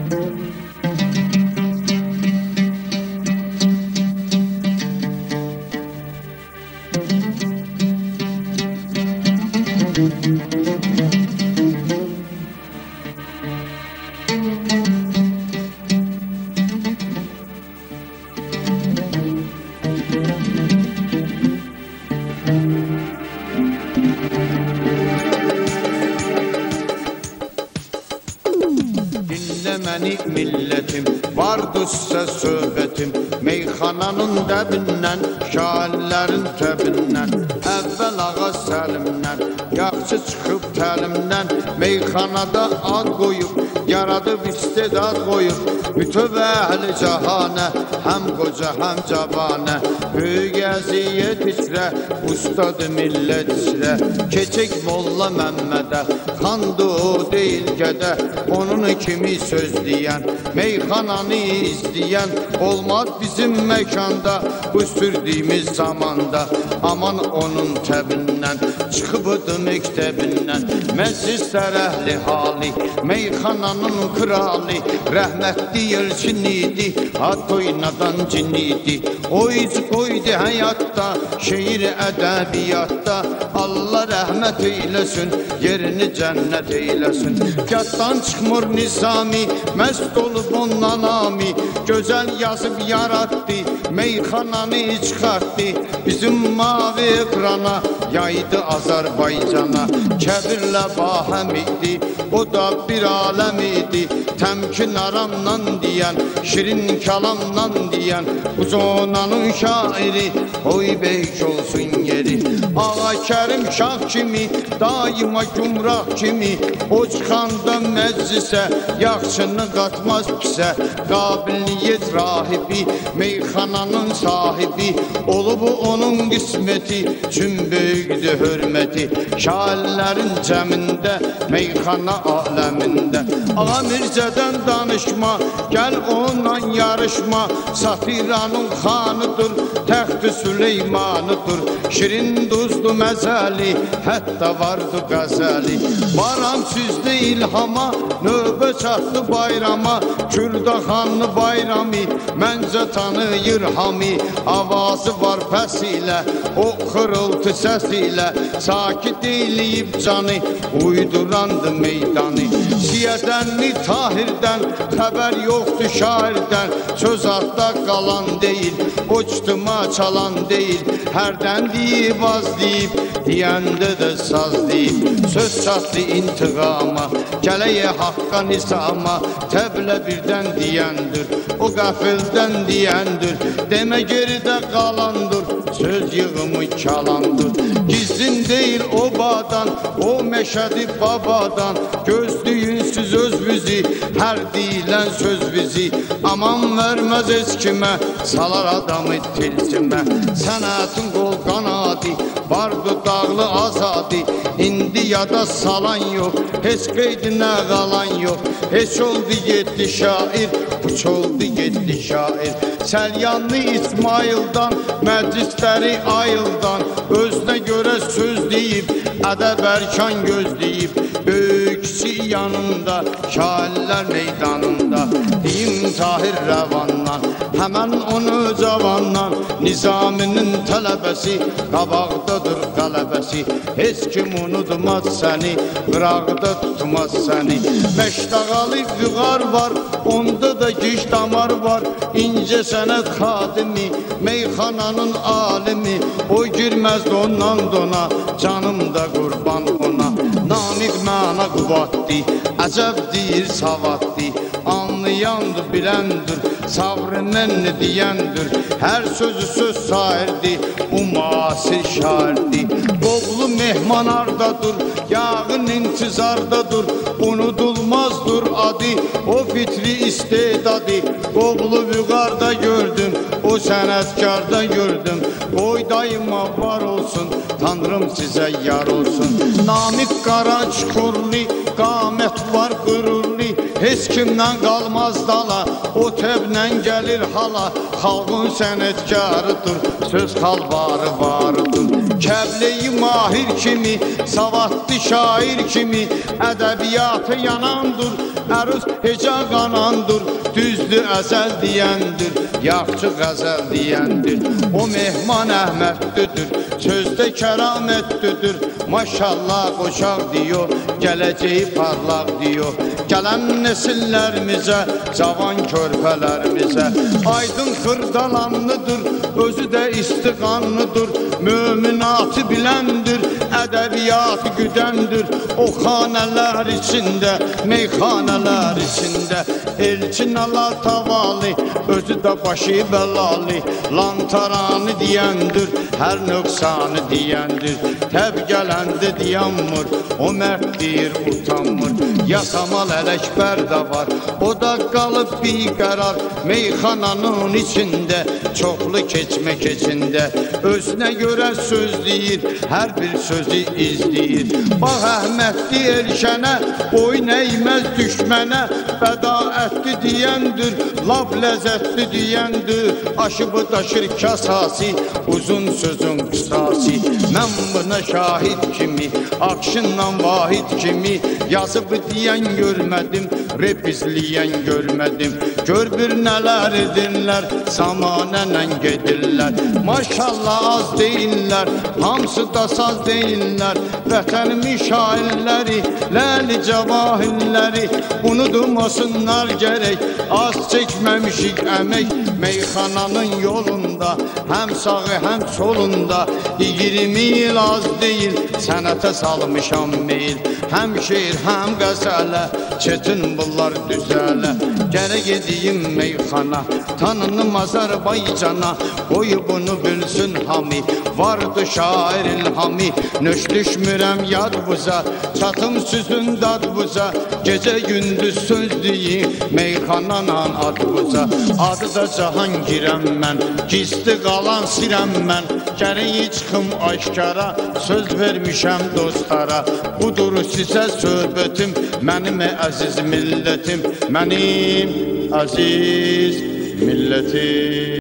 Dinlemeni milletim, vardırsa söhbətim, meyxananın dəbindən, şairlərin təbindən, əvvəl ağa Səlimdən, yaxşı çıxıb təlimdən, meyxanada ad qoyub, yaradıb istedad qoyub, bütöv əhli cahanə, həm qoca, həm cavanə, böyük əziyyət içrə, ustadı millət içrə, keçək Molla Məmmədə, xandı o deyil gədə, onun kimi söz deyən, meyxananı izləyən, olmaz bizim məkanda, bu sürdüyümüz zamanda, aman onun təbindən, çıxıbıdı məktəbindən, məclislər əhli hali, meyxananın kralı, rəhmətli yelçin idi, at oynadan cin idi, o iz qoydu həyatda, şeir ədəbiyyatda, Allah rəhmət eyləsin, yerini cənnət eyləsin, yaddan çıxmır nizami, məst olub ondan ami, gözəl yazıb yaratdı, meyxananı çıxartdı, bizim mavi ekrana, yaydı Azərbaycana, kəbirlə bahəm idi, o da bir aləm idi, təmkin aramdan deyən, şirin kalamdan deyən, uzunanın şairi, oy beyk olsun yeri, Ağa Kərim Şah kimi, daima gümrah kimi, o çıxanda məclisə, yaxşını qatmaz pisə, qabiliyyət rahibi, meyxananın sahibi, olub onun qisməti, çün böyükdür hörməti, şairlərin cəmində, meyxana aləmində, Ağa Mirzədən danışma, gəl onunla yarışma, satiranın xanıdır, təxt-i Süleymanıdır, şirin duzlu məzəli, hətta vardı qəzəli, varam süzdü ilhama, növbə çatdı bayrama, Kürdaxanlı bayrami, məncə tanıyır hami, avazı var pəs ilə, o xırıltı səs ilə, sakit eləyib canı, uydurandı meydanı, Siyədənli Tahirdən, xəbər yoxdur şairdən, söz adda qalan deyil, uçduma çalan deyil, hərdən deyib az deyib, deyəndə də saz deyib, söz çatdı intiqama, gələyə haqqa nisama, təblə birdən deyəndir, o qəfildən deyəndir, demə geridə qalandır, söz yığımı kalandır, gizlin deyil obadan, o məşədi babadan, gözlüyünsüz öz bizi, hər deyilən söz bizi, aman verməz heç kimə, salar adamı tilsimə, sənətin qol qanadı, vardı dağlı azadi, indi yada salan yox, heç qeydinə qalan yox, heç oldu yeddi şair, puç oldu yeddi şair, Səlyanlı İsmaildan, məclisləri ayıldan, özünə görə söz deyib, ədəb ərkan gözləyib, böyükçi yanında, şairlər meydanında, deyim Tahir Rəvandan, həmən onu cavandan, Nizaminin tələbəsi, qabaqdadır qələbəsi, heç kim unutmaz səni, qıraqda tutmaz səni, Məşdağalı Vüqar var, onda da giş damar var, incə sənət xadimi, meyxananın alimi, o girməzdi ondan dona, canım da qurban ona, Namiq məna quvvatdi, əcəb deyir savaddi, anlayandır, biləndir, sabrı mənni deyəndir, hər sözü söz sairdi, o müasir şairdi, qoğlu mehman ardadır, yağın intizardadır, unudulmazdır adı, o fitri istedadı, qoğlu Vüqarda gördüm, o sənətkarda gördüm, qoy daima var olsun, Tanrım sizə yar olsun, Namiq qara çukurli, qamət var qürurli, heç kimdən qalmaz dala, o təblə gəlir hala, xalqın sənətkarıdır, söz xalvarı varıdır, Kəbleyi mahir kimi, savadlı şair kimi, ədəbiyyatı yanandır, əruz heca qanandır, düzdür əzəl deyəndir, yaxşı qəzəl deyəndir. O mehman Əhməddüdür, sözdə kəramətdüdür, maşallah qoşaq diyor, gələcəyi parlaq diyor. Gələn nesillərimizə, cavan körpələrimizə aydın xırdalanlıdır, özü də istiqanlıdır, möminatı biləndir, ədəbiyyatı güdəndir. O xanələr içində, meyxanələr içində elçin Allah tavali, özü də başı bəlalı, lantaranı deyəndir, hər nöqsanı deyəndir. Təb gələndə deyanmır, o mərd deyir utanmır. Yasamal Ələkbər də var, o da qalıb biqərar, meyxananın içində, çoxlu keçmə keçində. Özünə görə söz deyir, hər bir sözü izləyir. Bax Əhmədli Elşənə, boyun əyməz düşmənə, bədaətli deyəndir, laf ləzzətli deyəndir. Aşıbı daşır kasası, uzun sözün qısası. Mən buna şahid kimi, Akşınla Vahid kimi yazıb deyən görmədim, rep izləyən görmədim. Gör bir nələr edirlər, zamanənlə gedirlər. Maşallah az deyirlər, hamısı da saz deyirlər. Vətənimin şairləri, ləli cavahirləri unudmasınlar gərək. Az çəkməmişik əmək meyxananın yolunda, həm sağı həm solunda. 20 il az deyil, sənətə salmışam meyil. Həm şeir həm qəzələ, çetin bunlar düzələ. Gərək edeyim meyxana, tanınım Azərbaycana. Qoy bunu bilsin hami, vardı şair ilhami. Nöş düşmürəm yad buza, çatım süzün dad buza. Gecə gündüz söz deyim, meyxananan ad buza. Adı da Cahangirəm mən, gizli qalan sirəm mən. Gərək çıxım aşkara, söz vermişəm dostlara. Budur sizə söhbətim, mənim əziz millətim, mənim əziz millətim.